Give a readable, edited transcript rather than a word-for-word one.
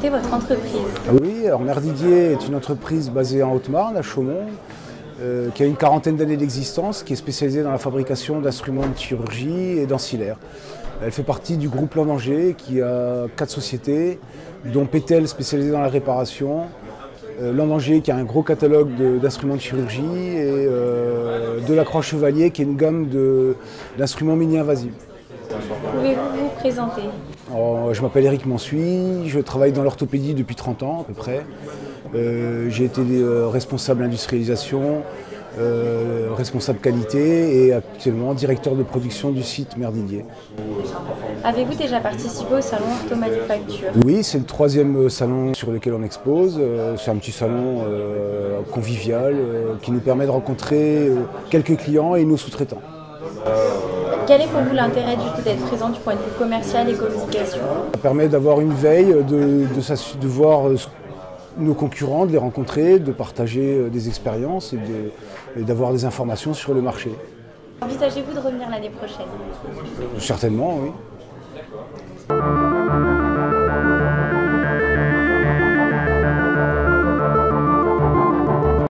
présenter votre entreprise. Oui, alors Mère Didier est une entreprise basée en Haute-Marne, à Chaumont, qui a une quarantaine d'années d'existence, qui est spécialisée dans la fabrication d'instruments de chirurgie et d'ancillaires. Elle fait partie du groupe Landanger, qui a 4 sociétés, dont Pétel spécialisée dans la réparation, Landanger qui a un gros catalogue d'instruments de chirurgie et Delacroix Chevalier qui est une gamme d'instruments mini-invasifs. Pouvez-vous vous présenter? Alors, je m'appelle Éric Mansuy, je travaille dans l'orthopédie depuis 30 ans à peu près. J'ai été responsable industrialisation, responsable qualité et actuellement directeur de production du site Mère Didier. Avez-vous déjà participé au salon Orthomanufacture? Oui, c'est le 3e salon sur lequel on expose. C'est un petit salon convivial qui nous permet de rencontrer quelques clients et nos sous-traitants. Quel est pour vous l'intérêt d'être présent du point de vue commercial et communication? Ça permet d'avoir une veille, de voir nos concurrents, de les rencontrer, de partager des expériences et d'avoir des informations sur le marché. Envisagez-vous de revenir l'année prochaine? Certainement, oui.